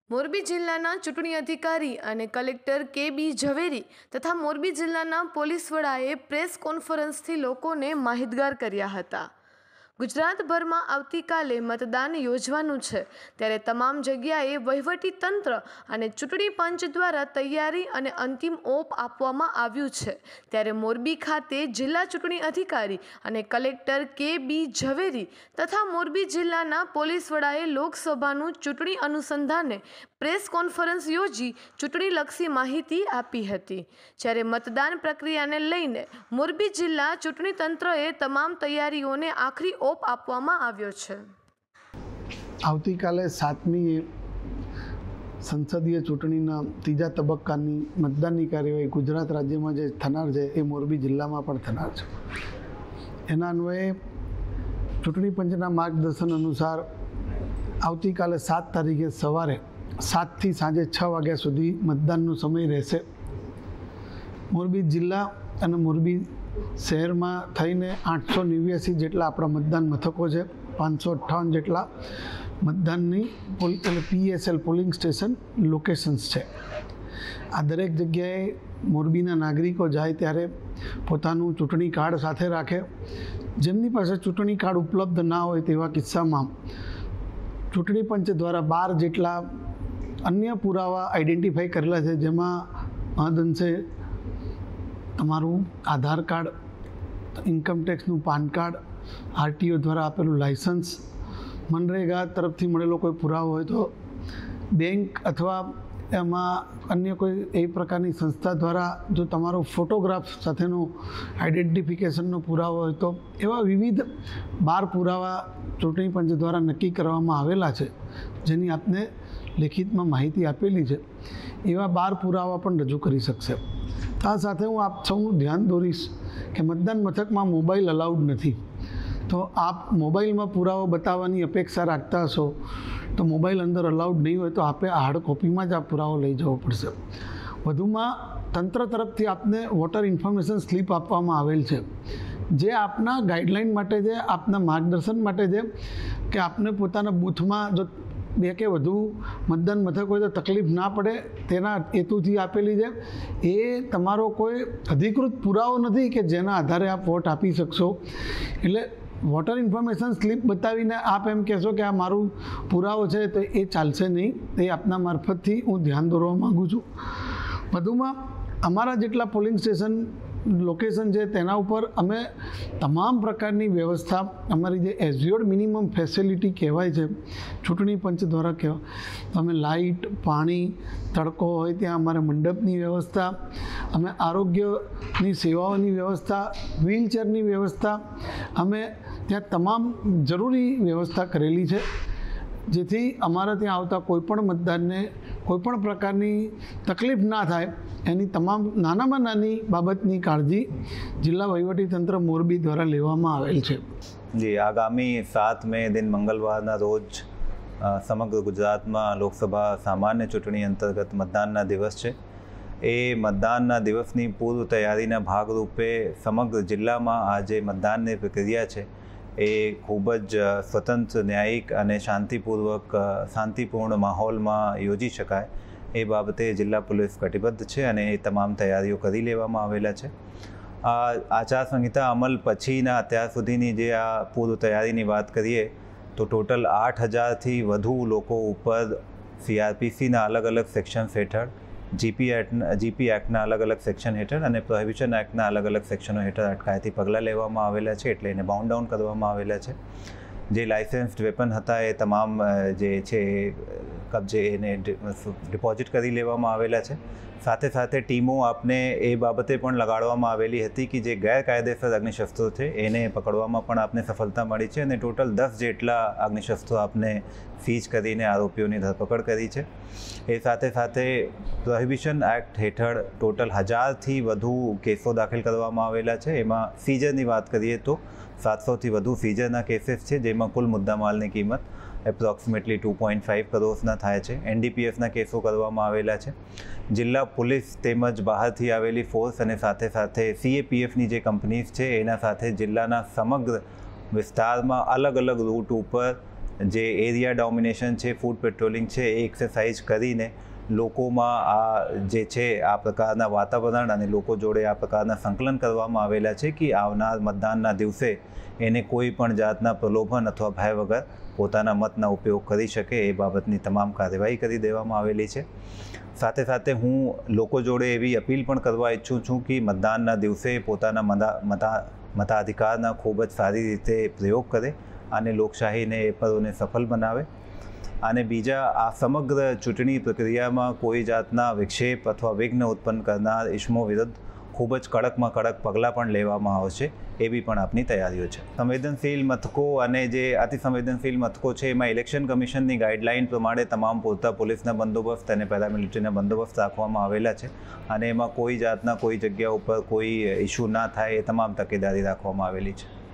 મોરબી જિલ્લાના ચૂંટણી અધિકારી અને કલેક્ટર કે.બી. ઝવેરી તથા મોરબી જિલ્લાના પોલીસ વડાએ પ્રેસ કોન્ફરન્સથી લોકોને માહિતગાર કર્યા હતા। ગુજરાતભરમાં આવતીકાલે મતદાન યોજવાનું છે, ત્યારે તમામ જગ્યાએ વહીવટી તંત્ર અને ચૂંટણી પંચ દ્વારા તૈયારી અને અંતિમ ઓપ આપવામાં આવ્યું છે। ત્યારે મોરબી ખાતે જિલ્લા ચૂંટણી અધિકારી અને કલેક્ટર કે.બી. ઝવેરી તથા મોરબી જિલ્લાના પોલીસ વડાએ લોકસભાનું ચૂંટણી અનુસંધાને પ્રેસ કોન્ફરન્સ યોજી ચૂંટણીલક્ષી માહિતી આપી હતી। જ્યારે મતદાન પ્રક્રિયાને લઈને મોરબી જિલ્લા ચૂંટણી તંત્રએ તમામ તૈયારીઓને આખરી ઓપ આપવામાં આવ્યો છે। આવતીકાલે 7મી સંસદીય ચૂંટણીના ત્રીજા તબક્કાની મતદાનની કાર્યવાહી ગુજરાત રાજ્યમાં જે થનાર છે એ મોરબી જિલ્લામાં પણ થનાર છે। એના અન્વયે ચૂંટણી પંચના માર્ગદર્શન અનુસાર આવતીકાલે 7 તારીખે સવારે 7 થી સાંજે 6 વાગ્યા સુધી મતદાનનો સમય રહેશે। મોરબી જિલ્લા અને મોરબી શહેરમાં થઈને 889 જેટલા આપણા મતદાન મથકો છે, 558 જેટલા મતદાનની PSL પોલિંગ સ્ટેશન લોકેશન્સ છે। આ દરેક જગ્યાએ મોરબીના નાગરિકો જાય ત્યારે પોતાનું ચૂંટણી કાર્ડ સાથે રાખે। જેમની પાસે ચૂંટણી કાર્ડ ઉપલબ્ધ ના હોય તેવા કિસ્સામાં ચૂંટણી પંચ દ્વારા 12 જેટલા અન્ય પુરાવા આઈડેન્ટિફાઈ કરેલા છે, જેમાં મહદઅંશે તમારું આધાર કાર્ડ, ઇન્કમટેક્સનું પાન કાર્ડ, RTO દ્વારા આપેલું લાઇસન્સ, મનરેગા તરફથી મળેલો કોઈ પુરાવો હોય તો, બેંક અથવા એમાં અન્ય કોઈ એ પ્રકારની સંસ્થા દ્વારા જો તમારો ફોટોગ્રાફ સાથેનો આઈડેન્ટિફિકેશનનો પુરાવો હોય તો, એવા વિવિધ 12 પુરાવા ચૂંટણી પંચ દ્વારા નક્કી કરવામાં આવેલા છે, જેની આપને લેખિતમાં માહિતી આપેલી છે। એવા 12 પુરાવા પણ રજૂ કરી શકશે। આ સાથે હું આપ સૌનું ધ્યાન દોરીશ કે મતદાન મથકમાં મોબાઈલ અલાઉડ નથી, તો આપ મોબાઈલમાં પુરાવો બતાવવાની અપેક્ષા રાખતા હશો તો મોબાઈલ અંદર અલાઉડ નહીં હોય તો આપે હાર્ડ કોપીમાં જ આ પુરાવો લઈ જવો પડશે। વધુમાં તંત્ર તરફથી આપને વોટર ઇન્ફોર્મેશન સ્લીપ આપવામાં આવેલ છે, જે આપના ગાઈડલાઇન માટે છે, આપના માર્ગદર્શન માટે છે કે આપને પોતાના બૂથમાં જો 2 કે વધુ મતદાન મથક હોય તો તકલીફ ના પડે તેના હેતુથી આપેલી છે। એ તમારો કોઈ અધિકૃત પુરાવો નથી કે જેના આધારે આપ વોટ આપી શકશો। એટલે વોટર ઇન્ફોર્મેશન સ્લીપ બતાવીને આપ એમ કહેશો કે આ મારું પુરાવો છે તો એ ચાલશે નહીં। એ આપના મારફતથી હું ધ્યાન દોરવા માગું છું। વધુમાં અમારા જેટલા પોલિંગ સ્ટેશન લોકેશન છે તેના ઉપર અમે તમામ પ્રકારની વ્યવસ્થા, અમારી જે એઝ્યોર્ડ મિનિમમ ફેસિલિટી કહેવાય છે ચૂંટણી પંચ દ્વારા કહેવાય, અમે લાઇટ, પાણી, તડકો હોય ત્યાં અમારે મંડપની વ્યવસ્થા, અમે આરોગ્યની સેવાઓની વ્યવસ્થા, વ્હીલચેરની વ્યવસ્થા, અમે ત્યાં તમામ જરૂરી વ્યવસ્થા કરેલી છે, જેથી અમારા ત્યાં આવતા કોઈપણ મતદારને કોઈપણ પ્રકારની તકલીફ ના થાય એની તમામ નાનામાં નાની બાબતની કાળજી જિલ્લા વહીવટીતંત્ર મોરબી દ્વારા લેવામાં આવેલ છે। જી, આગામી 7 મે દિન મંગળવારના રોજ સમગ્ર ગુજરાતમાં લોકસભા સામાન્ય ચૂંટણી અંતર્ગત મતદાનના દિવસ છે। એ મતદાનના દિવસની પૂર્વ તૈયારીના ભાગરૂપે સમગ્ર જિલ્લામાં આ જે મતદાનની પ્રક્રિયા છે એ ખૂબ જ સ્વતંત્ર, ન્યાયિક અને શાંતિપૂર્ણ માહોલમાં યોજી શકાય એ બાબતે જિલ્લા પોલીસ કટિબદ્ધ છે અને એ તમામ તૈયારીઓ કરી લેવામાં આવેલા છે। આ આચારસંહિતા અમલ પછીના અત્યાર સુધીની જે આ પૂર્વ તૈયારીની વાત કરીએ તો ટોટલ 8000થી વધુ લોકો ઉપર CRPCના અલગ અલગ સેક્શન્સ હેઠળ, જીપી એક્ટના અલગ અલગ સેક્શન હેઠળ અને પ્રોહિબિશન એક્ટના અલગ અલગ સેક્શનો હેઠળ અટકાયતી પગલાં લેવામાં આવેલા છે, એટલે એને બાઉન્ડ ડાઉન કરવામાં આવેલા છે। જે લાઇસન્સ્ડ વેપન હતા એ તમામ જે છે કબજે એને ડિપોઝિટ કરી લેવામાં આવેલા છે। સાથે સાથે ટીમો આપને એ બાબતે પણ લગાડવામાં આવેલી હતી કે જે ગેરકાયદેસર અગ્નિશસ્ત્રો છે એને પકડવામાં પણ આપને સફળતા મળી છે અને ટોટલ 10 જેટલા અગ્નિશસ્ત્રો આપને સીઝ કરીને આરોપીઓની ધરપકડ કરી છે। એ સાથે સાથે પ્રોહિબિશન એક્ટ હેઠળ ટોટલ 1000થી વધુ કેસો દાખલ કરવામાં આવેલા છે। એમાં સીઝરની વાત કરીએ તો 700થી વધુ સીઝરના કેસીસ છે, જેમાં કુલ મુદ્દામાલની કિંમત એપ્રોક્સિમેટલી 2.5 કરોડના થાય છે। NDPSના કેસો કરવામાં આવેલા છે। જિલ્લા પોલીસ તેમજ બહારથી આવેલી ફોર્સ અને સાથે સાથે CAPFની જે કંપનીઝ છે એના સાથે જિલ્લાના સમગ્ર વિસ્તારમાં અલગ અલગ રૂટ ઉપર જે એરિયા ડોમિનેશન છે, ફૂડ પેટ્રોલિંગ છે, એ એક્સરસાઇઝ કરીને લોકોમાં આ જે છે આ પ્રકારના વાતાવરણ અને લોકો જોડે આ પ્રકારના સંકલન કરવામાં આવેલા છે કે આવનાર મતદાનના દિવસે એને કોઈ પણ જાતના પ્રલોભન અથવા ભય વગર પોતાના મતના ઉપયોગ કરી શકે એ બાબતની તમામ કાર્યવાહી કરી દેવામાં આવેલી છે. સાથે સાથે હું લોકો જોડે એવી અપીલ પણ કરવા ઈચ્છું છું કે મતદાનના દિવસે પોતાના મતાધિકારના ખૂબ જ સારી રીતે પ્રયોગ કરે અને લોકશાહીને એ પદોને સફળ બનાવે. અને બીજા આ સમગ્ર ચૂંટણી પ્રક્રિયામાં કોઈ જાતના વિક્ષેપ અથવા વિઘ્ન ઉત્પન્ન કરનાર ઇસમો વિરુદ્ધ ખૂબ જ કડકમાં કડક પગલાં પણ લેવામાં આવશે એવી પણ આપની તૈયારીઓ છે. સંવેદનશીલ મથકો અને જે અતિ સંવેદનશીલ મથકો છે એમાં ઇલેક્શન કમિશનની ગાઈડલાઇન પ્રમાણે તમામ પૂરતા પોલીસના બંદોબસ્ત અને પેરામિલિટરીના બંદોબસ્ત રાખવામાં આવેલા છે અને એમાં કોઈ જાતના કોઈ જગ્યા ઉપર કોઈ ઇસ્યુ ના થાય એ તમામ તકેદારી રાખવામાં આવેલી છે.